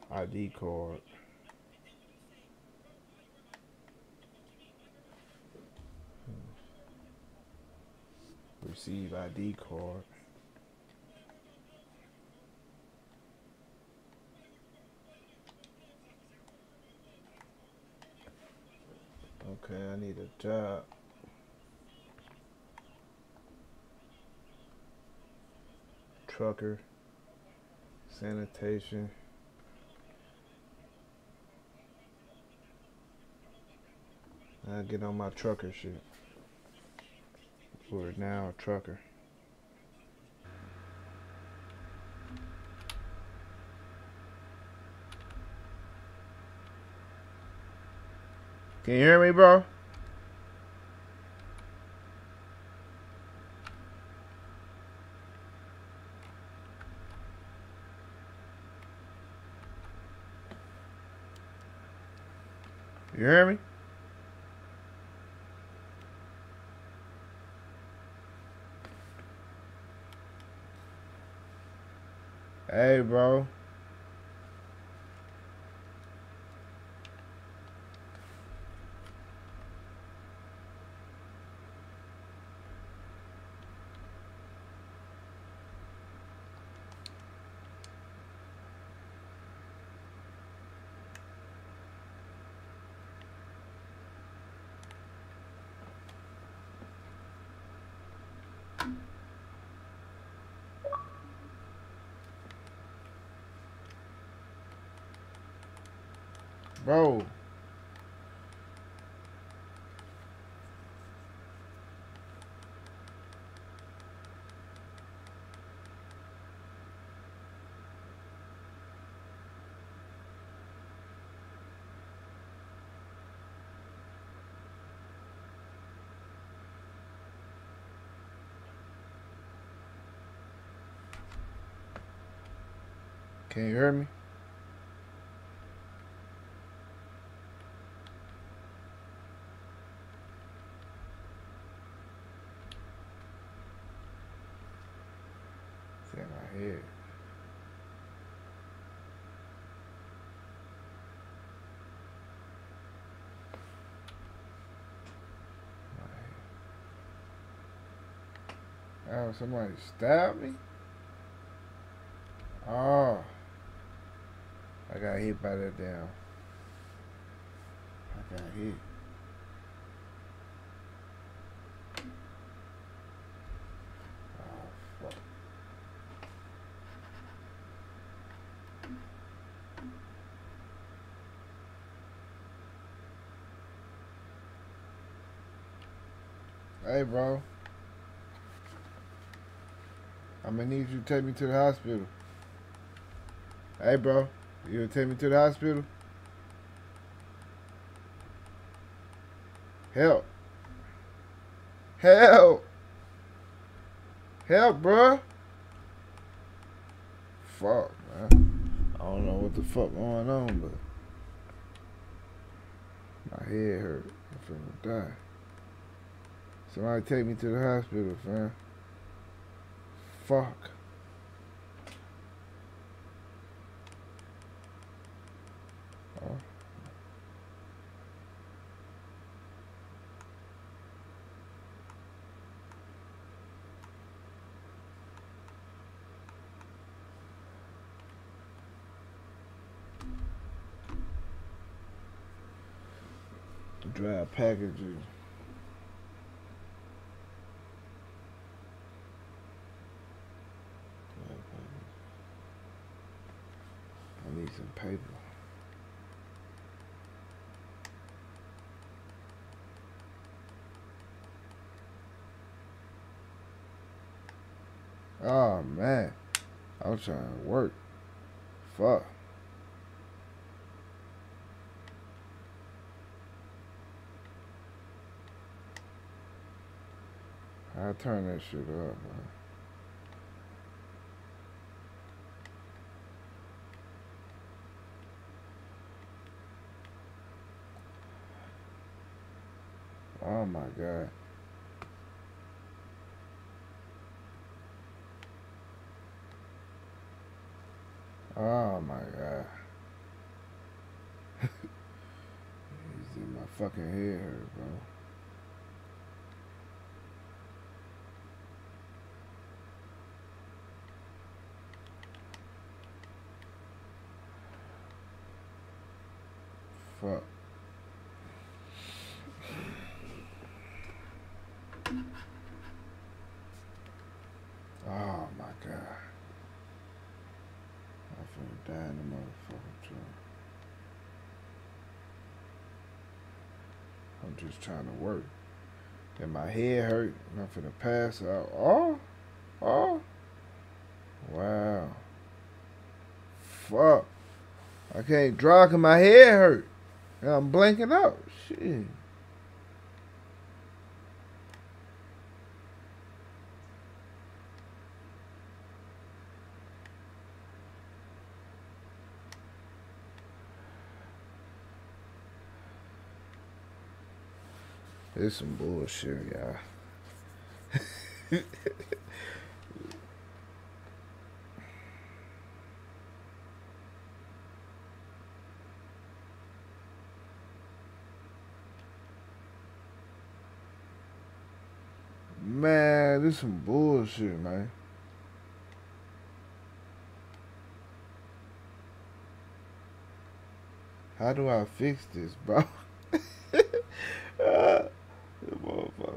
ID card. Receive ID card. Okay, I need a job. Trucker. Sanitation. I get on my trucker shit. We're now a trucker. Can you hear me, bro? You hear me? Hey, bro. Bro. Can you hear me? It's in my head. Oh, somebody stabbed me? Oh. I got hit by that damn. I got hit. Oh, fuck. Hey, bro. I'm gonna need you to take me to the hospital. Hey, bro. You gonna take me to the hospital? Help. Help. Help, bro. Fuck, man. I don't know what the fuck going on, but my head hurt. I'm finna die. Somebody take me to the hospital, fam. Fuck. Oh. Dry packaging. I need some paper. Oh, man. I was trying to work. Fuck. I turn that shit up, man. Oh my God. Oh my God. fucking head hurt, bro. Fuck. Oh my god. I'm finna die in the motherfucking truck. I'm just trying to work. And my head hurt. And I'm finna pass out. Oh. Wow. Fuck. I can't draw because my head hurt. And I'm blanking out. Shit. It's some bullshit, y'all. Man, this some bullshit, man. How do I fix this, bro? Motherfucker.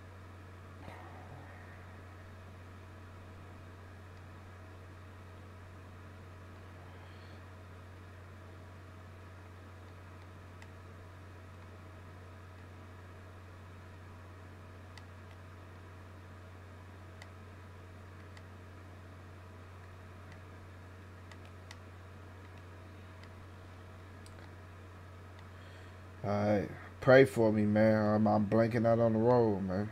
Alright, pray for me, man. I'm blanking out on the road, man.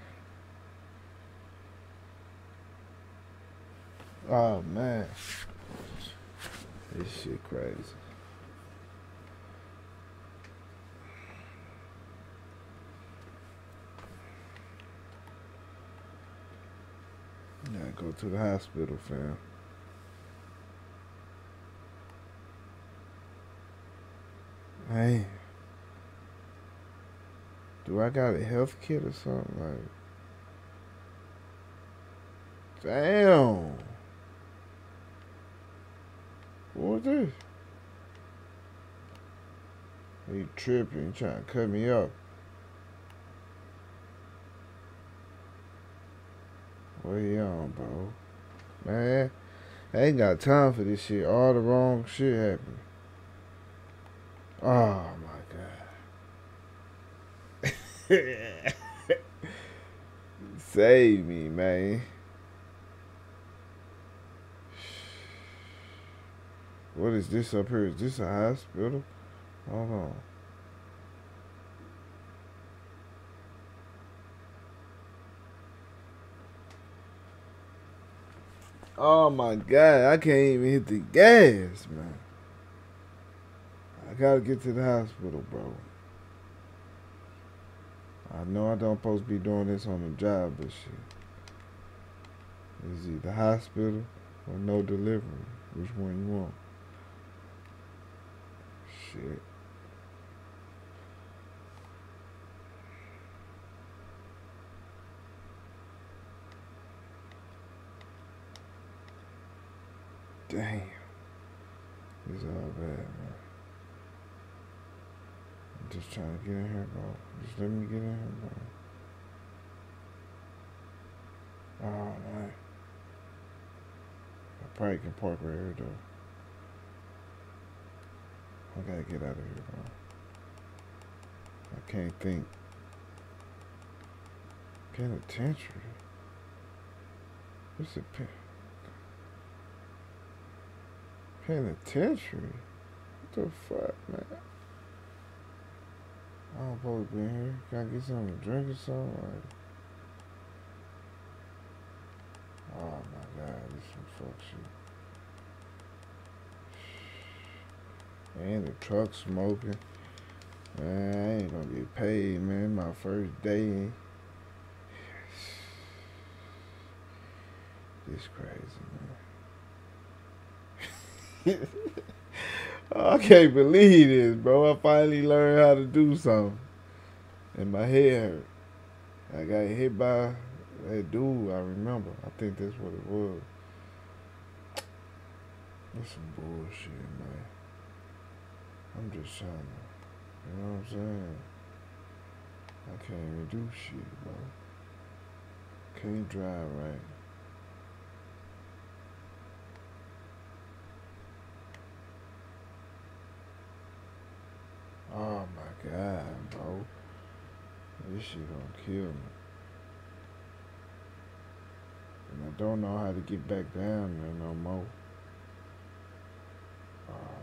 Oh, man. This shit crazy. Yeah, go to the hospital, fam. Hey. Do I got a health kit or something? Like, damn. What was this? He tripping. He trying to cut me up. What you on, bro? Man, I ain't got time for this shit. All the wrong shit happened. Oh, my God. Save me, man. What is this up here? Is this a hospital? Hold on. Oh my God, I can't even hit the gas, man. I gotta get to the hospital, bro. I know I don't supposed to be doing this on the job, but shit. It's either hospital or no delivery. Which one you want? Shit. Damn. It's all bad, man. I'm just trying to get in here, bro. Just let me get in here, bro. Oh, man. I probably can park right here, though. I gotta get out of here, bro. I can't think. Penitentiary? What's a penitentiary? What the fuck, man? I don't supposed to be in here. Can I get something to drink or something? Like, oh my God, this some fuck shit. And the truck smoking. Man, I ain't gonna get paid, man. My first day. This crazy, man. I can't believe this, bro. I finally learned how to do something. And my head hurt. I got hit by that dude, I remember. I think that's what it was. That's some bullshit, man. I'm just trying to, you know what I'm saying? I can't even do shit, bro. Can't drive right. Oh my God, bro. This shit gonna kill me. And I don't know how to get back down there no more. Oh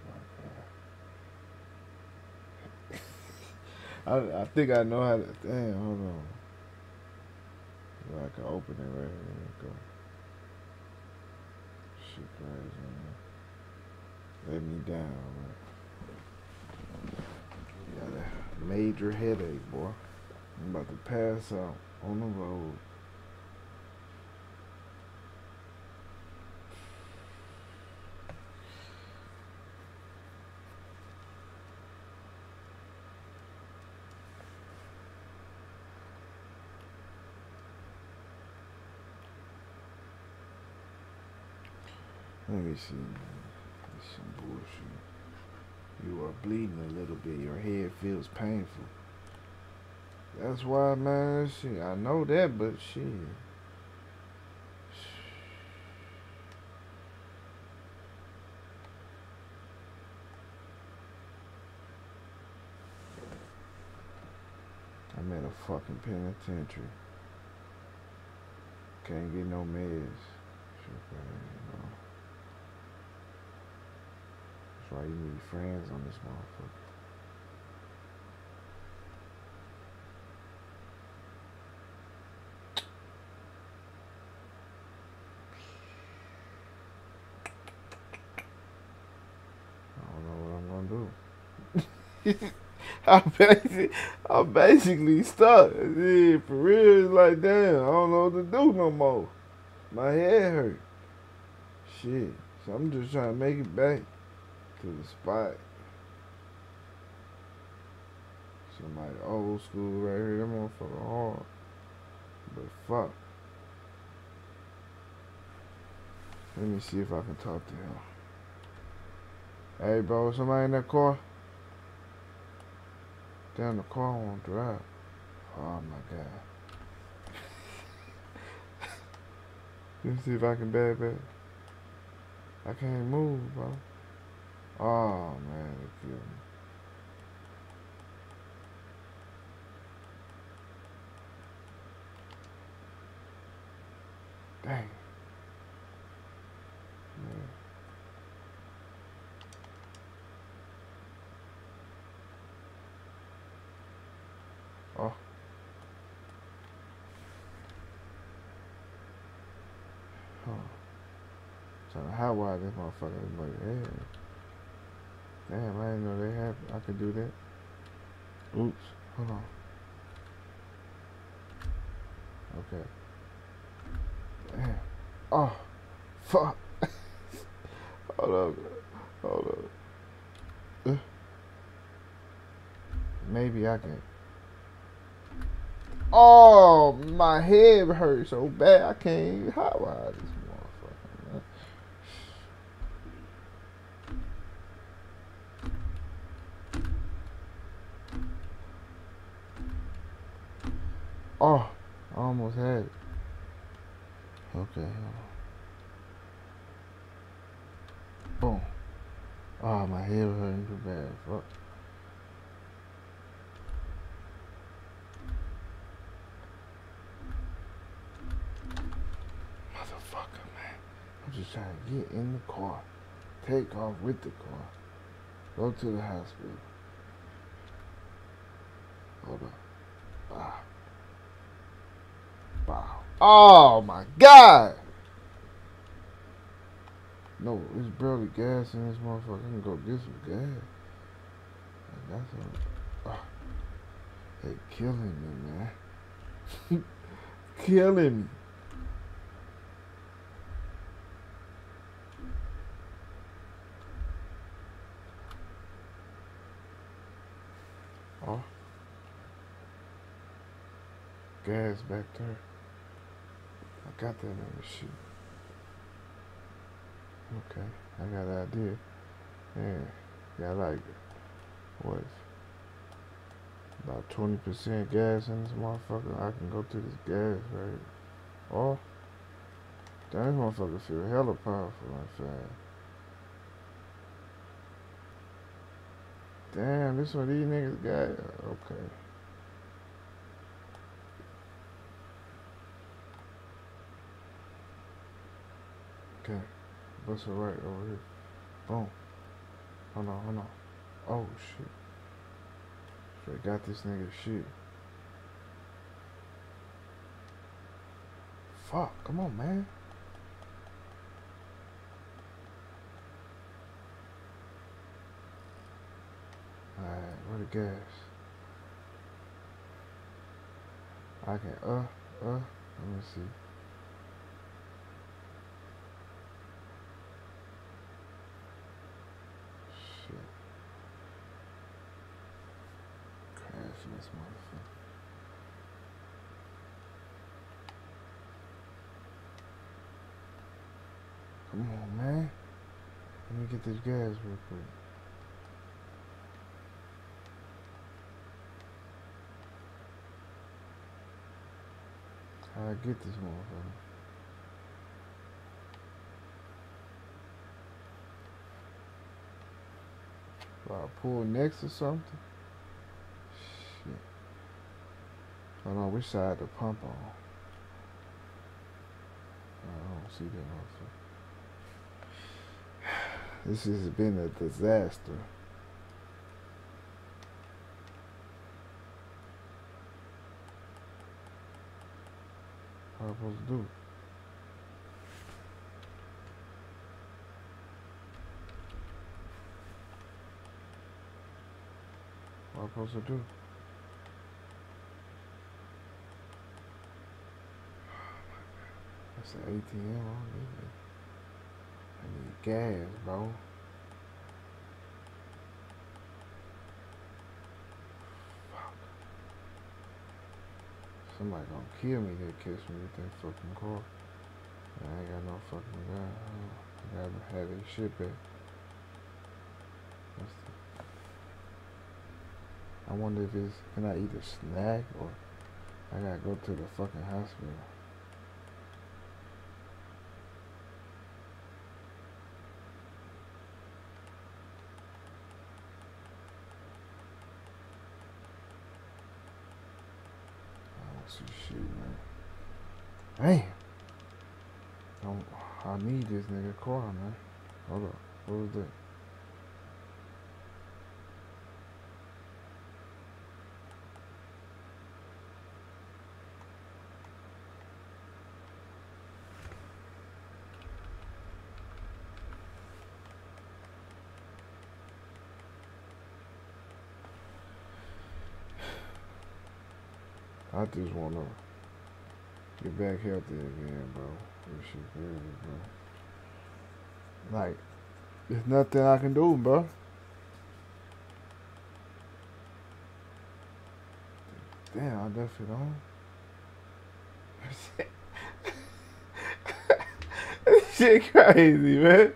my God. I think I know how to. Damn, hold on. I can open it right here. There we go. Shit crazy, man. Let me down, man. Got a major headache, boy. I'm about to pass out on the road. Let me see. That's some bullshit. You are bleeding a little bit. Your head feels painful. That's why, man. Shit, I know that, but shit. I'm at a fucking penitentiary. Can't get no meds. Shit, you know. That's why you need friends on this motherfucker. I don't know what I'm gonna do. I'm basically stuck. Yeah, for real, it's like, damn, I don't know what to do no more. My head hurt. Shit. So I'm just trying to make it back to the spot. Somebody old school right here. That motherfucker hard. But fuck. Let me see if I can talk to him. Hey, bro, somebody in that car? Damn, the car won't drive. Oh, my God. Let me see if I can bad back. I can't move, bro. Oh, man, it killed me. Dang. Man. Oh. Huh. Trying to hotwire this motherfucker. Like, hey. Damn, I didn't know they had. I could do that. Oops. Hold on. Okay. Damn. Oh. Fuck. Hold up. Hold up. Maybe I can. Oh, my head hurts so bad I can't even hotwire this motherfucker, man. Oh, I almost had it. Okay. Boom. Oh, my head hurting too bad. Fuck. Motherfucker, man. I'm just trying to get in the car. Take off with the car. Go to the hospital. Hold up. Bow. Bow. Oh, my God. No, there's barely gas in this motherfucker. I can go get some gas. That's a... Oh. They killing me, man. Killing me. Oh. gas back there. I got that nigga shit. Okay, I got an idea. Man, got like, what, about 20% gas in this motherfucker. I can go through this gas, right? Oh, damn, this motherfucker feel hella powerful and fast. Damn, this one these niggas got. Okay. Okay. Bust it right over here. Boom. Hold on, hold on. Oh, shit. Straight got this nigga shit. Fuck, come on, man. Alright, where the gas? I can, let me see. Shit. Crashing this motherfucker. Come on, man. Let me get this gas real quick. How I get this motherfucker? Do I pull next or something? Shit. Hold on, which side the pump on? I don't see that motherfucker. This has been a disaster. What am I supposed to do? What am I supposed to do? That's an ATM. I need gas, bro. Fuck. Somebody gonna kill me that catch me with that fucking car. I ain't got no fucking gun. I gotta have that shit back. I wonder if it's, can I eat a snack or I gotta go to the fucking hospital. I don't see shit, man. Damn. I need this nigga car, man. Hold up. What was that? I just wanna get back healthy again, bro. This shit crazy, bro. Like, there's nothing I can do, bro. Damn, I left it on. This shit crazy, man.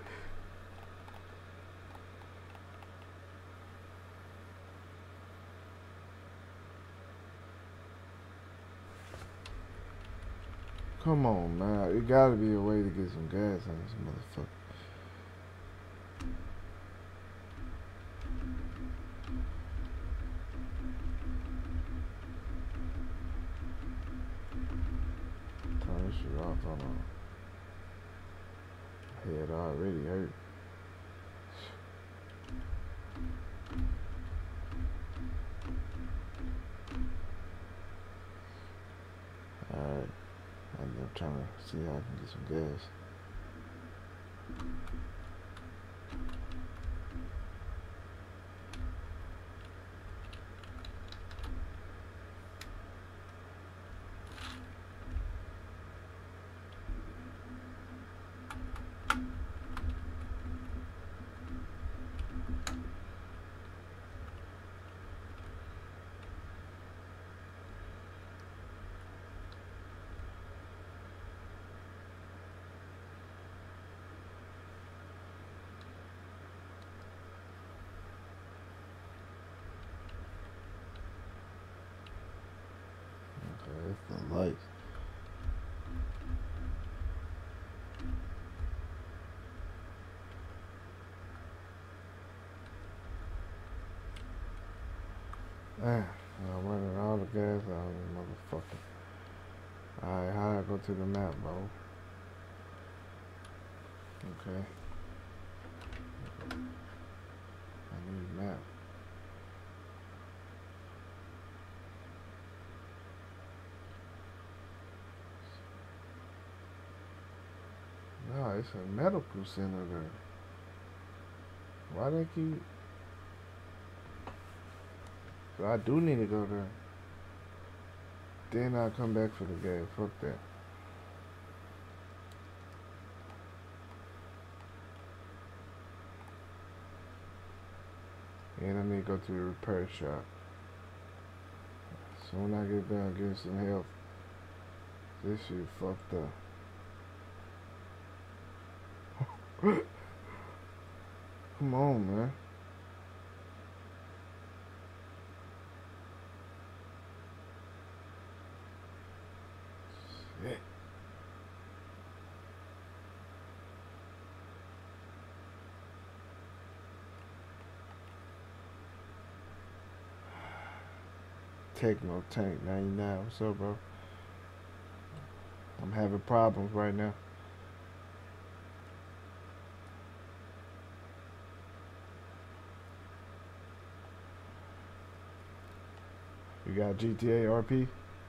Come on, man. It gotta be a way to get some gas on this motherfucker. Turn this shit off. Hold on. Head already hurt. Alright. I'm trying to see how I can get some gas. That's the lights. Man, I'm running all the gas out of this motherfucker. Alright, how I go to the map, bro? Okay. I need map. No, it's a medical center there. Why they keep... So I do need to go there. Then I'll come back for the gas. Fuck that. And I need to go to the repair shop. Soon I get done getting some help. This shit fucked up. Come on, man. Shit. Techno Tank 99. What's up, bro? I'm having problems right now. You got GTA RP?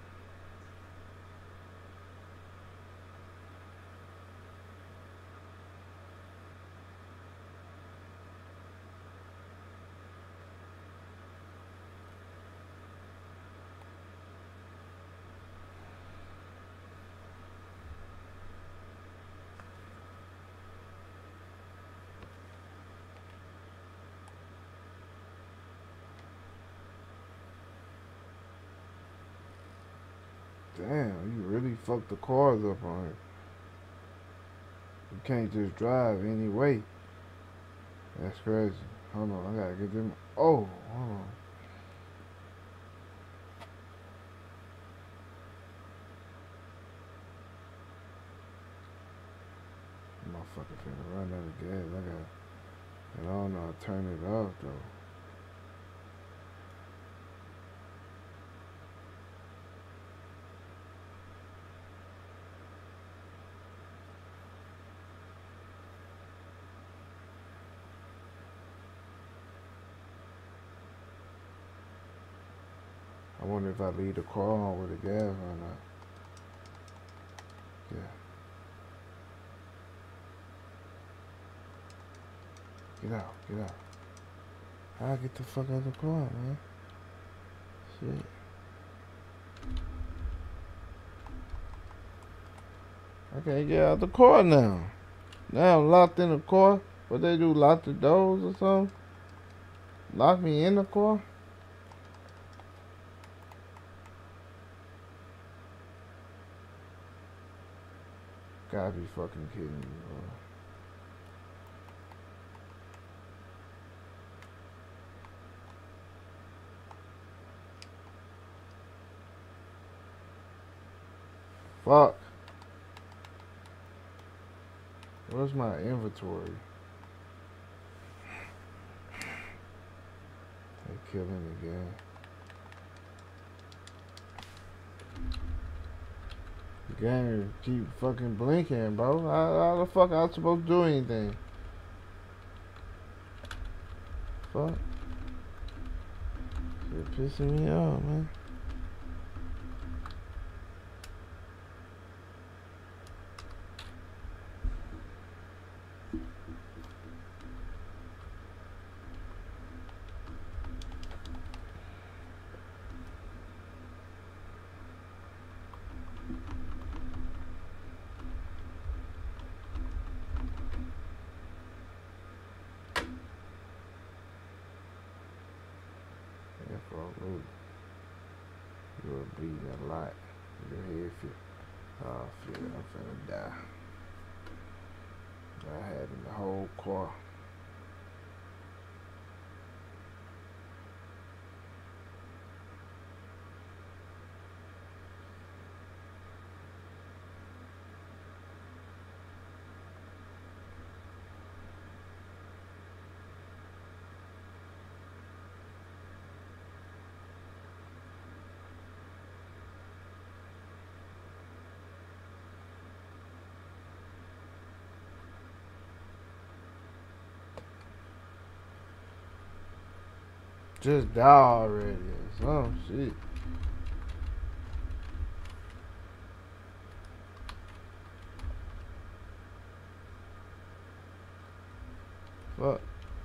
Damn, you really fucked the cars up on here. You can't just drive anyway. That's crazy. Hold on, I gotta get them. Oh, hold on. Motherfucker finna run out of gas. I got, and I don't know how to turn it off though. I wonder if I leave the car on with the gas or not. Yeah. Get out, get out. How I get the fuck out of the car, man? Shit. I can't get out the car now. Now I'm locked in the car. What they do, lock the doors or something? Lock me in the car? Gotta be fucking kidding me, bro. Fuck. Where's my inventory? They killing again. The game keep fucking blinking, bro. How the fuck I supposed to do anything? Fuck. Shit pissing me off, man. You're bleeding a lot. Your head feel. Oh, shit, I'm finna die. I had in the whole car. Just die already or some shit. Fuck.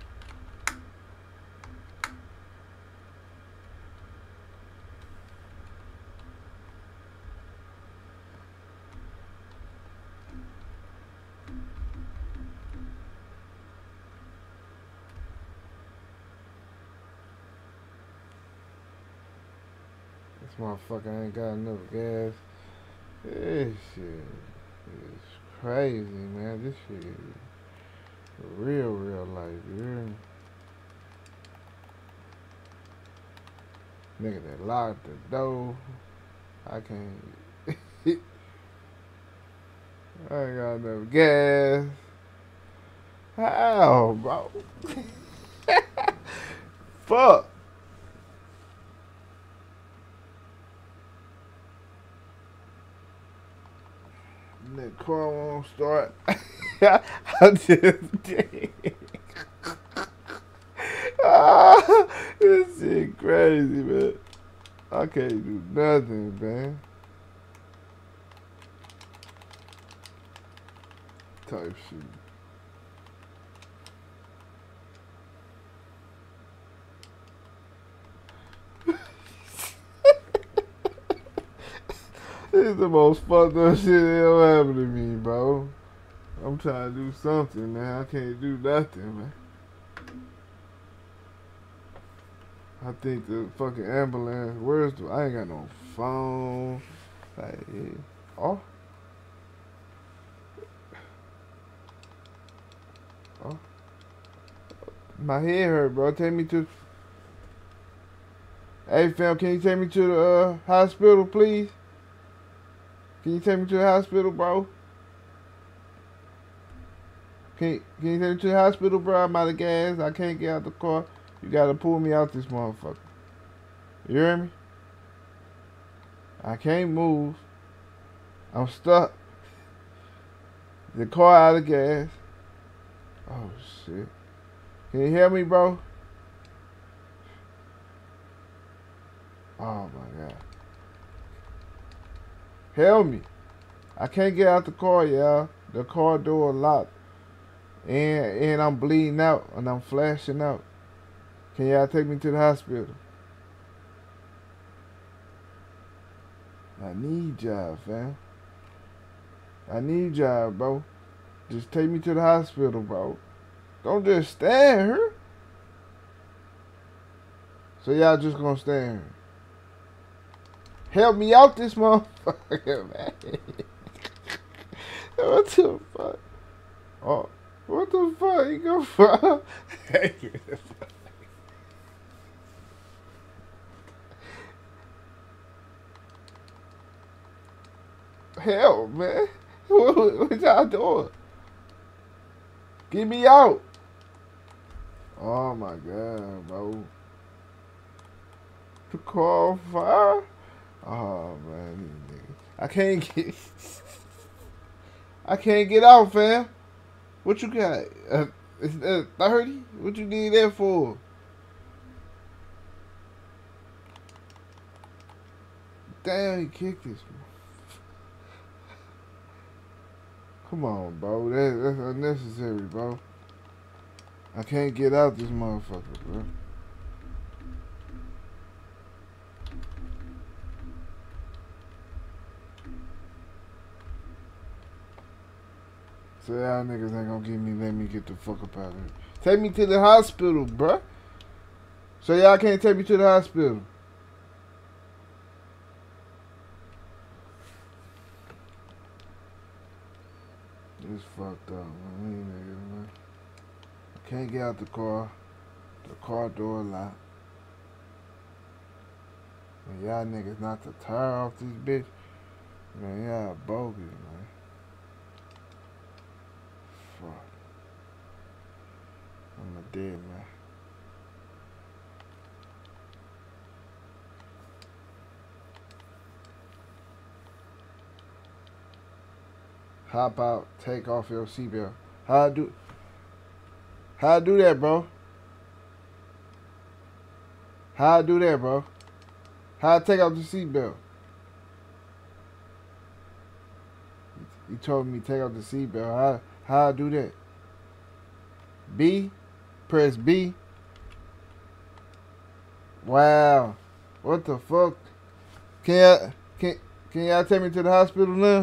This motherfucker ain't got enough gas. This shit is crazy, man. This shit is real life, you hear me? Nigga that locked the door. I can't. I ain't got enough gas. How, bro? Fuck. The car won't start. I just did. This shit crazy, man. I can't do nothing, man. Type shit. This is the most fucked up shit that ever happened to me, bro. I'm trying to do something, man. I can't do nothing, man. I think the fucking ambulance. Where's the? I ain't got no phone. Like, yeah. Oh. Oh. My head hurt, bro. Take me to. Hey, fam, can you take me to the hospital, please? Can you take me to the hospital, bro? Can you take me to the hospital, bro? I'm out of gas. I can't get out the car. You gotta pull me out this motherfucker. You hear me? I can't move. I'm stuck. The car out of gas. Oh, shit. Can you hear me, bro? Oh, my God. Help me. I can't get out the car, y'all. The car door locked. And I'm bleeding out and I'm flashing out. Can y'all take me to the hospital? I need y'all, fam. I need y'all, bro. Just take me to the hospital, bro. Don't just stand here. So y'all just gonna stand here. Help me out this motherfucker, man. What the fuck? Oh, what the fuck? You go for? Hell, man. What y'all doing? Get me out. Oh my God, bro. The car on fire? Oh man, I can't get I can't get out, fam. What you got? Is that 30? What you need that for? Damn, he kicked this. Come on, bro. That's unnecessary, bro. I can't get out this motherfucker, bro. So y'all niggas ain't gonna let me get the fuck up out of here. Take me to the hospital, bruh. So y'all can't take me to the hospital. It's fucked up, man. I can't get out the car. The car door locked. And y'all niggas not to tire off this bitch. Man, y'all bogus, man. Fuck. I'm a dead man. Hop out, take off your seatbelt. How I do that, bro? How I do that, bro? How I take off the seatbelt? You told me take off the seatbelt. How I do that? B? Press B? Wow. What the fuck? Can y'all take me to the hospital now?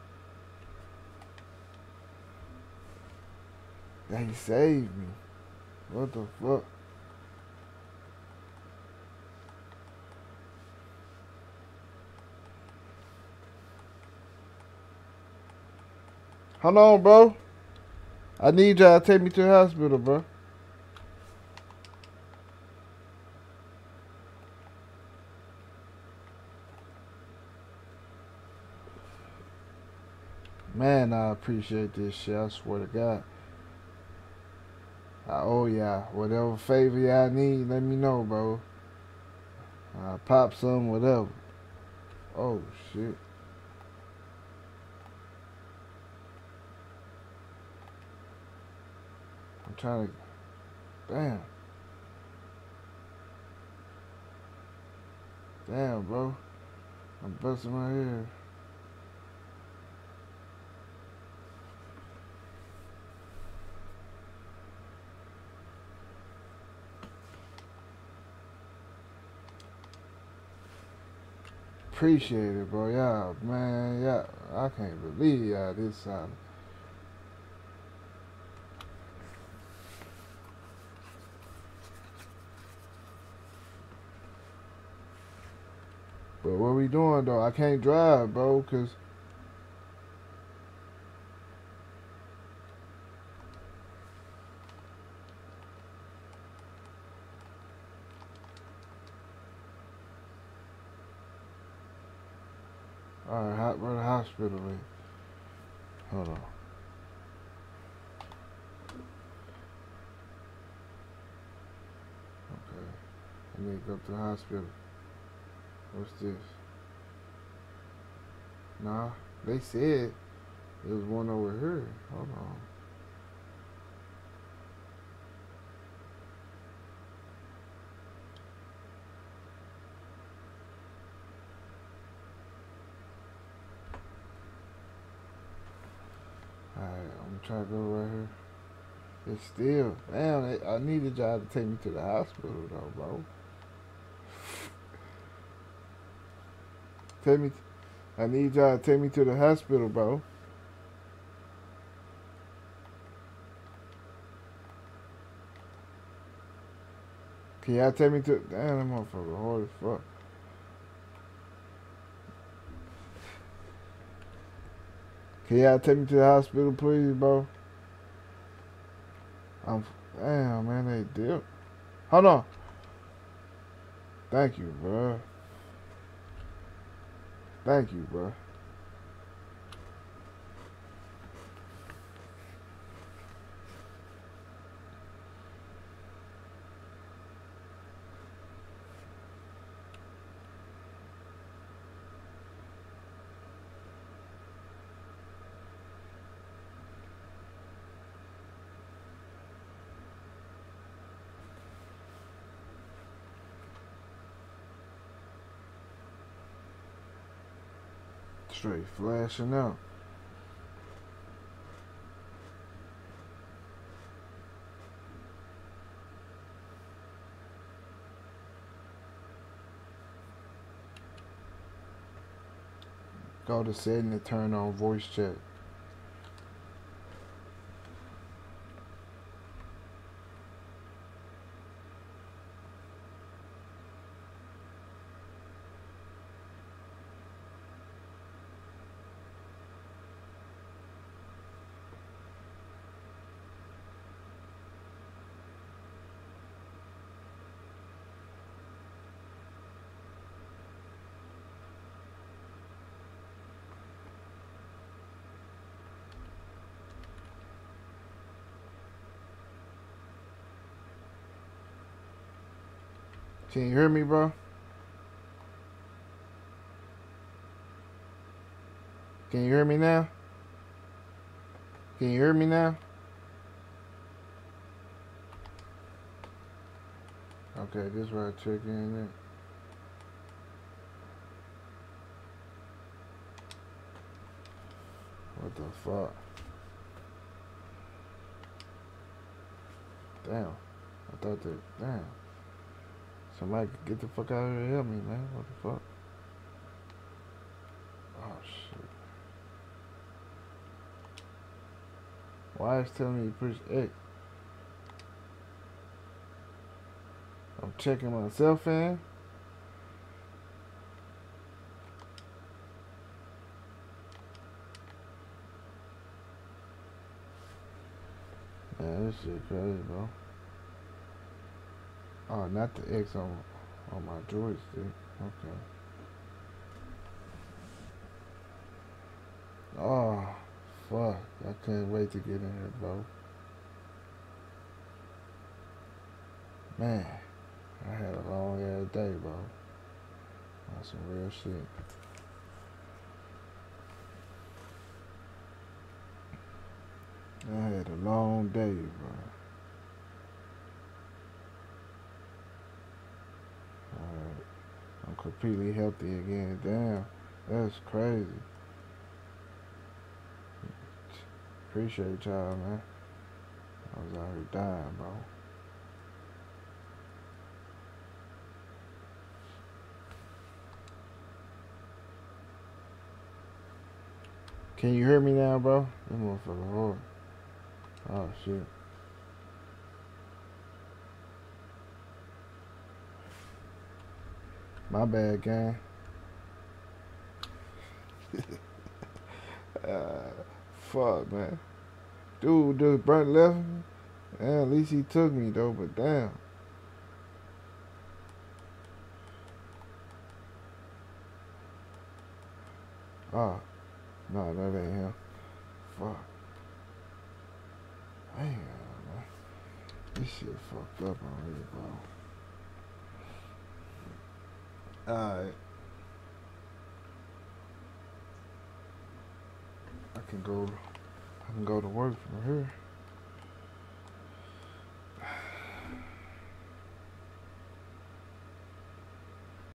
They saved me. What the fuck? Hold on, bro. I need y'all to take me to the hospital, bro. Man, I appreciate this shit. I swear to God. I owe y'all. Whatever favor y'all need, let me know, bro. I'll pop some, whatever. Oh, shit. I'm trying to... Damn. Damn, bro. I'm busting my head. Appreciate it, bro. Y'all, man, y'all, I can't believe y'all this solid. But what we doing, though? I can't drive, bro, because... Alright, where the hospital at? Hold on. Okay. I need to go to the hospital. What's this? Nah, they said there was one over here. Hold on. Alright, I'm trying to go right here. It's still, damn, I needed y'all to take me to the hospital though, bro. I need y'all to take me to the hospital, bro. Can y'all take me to, damn, that motherfucker hard as fuck. Can y'all take me to the hospital, please, bro? Damn, man, they did. Hold on. Thank you, bro. Thank you, bro. Straight flashing out. Go to setting and turn on voice chat. Can you hear me, bro? Can you hear me now? Can you hear me now? Okay. Okay, this where I check in at. What the fuck? Damn. I thought that. Damn. Somebody could get the fuck out of here and help me, man. What the fuck? Oh, shit. Why is it telling me to push X? I'm checking myself in. Man, this shit crazy, bro. Oh, not the X on my joystick. Okay. Oh, fuck. I can't wait to get in here, bro. Man, I had a long ass day, bro. That's some real shit. I had a long day, bro. Alright. I'm completely healthy again. Damn. That's crazy. Appreciate y'all, man. I was out here dying, bro. Can you hear me now, bro? This motherfucker hard. Oh, shit. My bad, gang. Fuck, man. Dude just burnt left me. Damn, at least he took me, though, but damn. Oh, no, that ain't him. Fuck. Damn, man. This shit fucked up already, bro. Alright. I can go to work from here.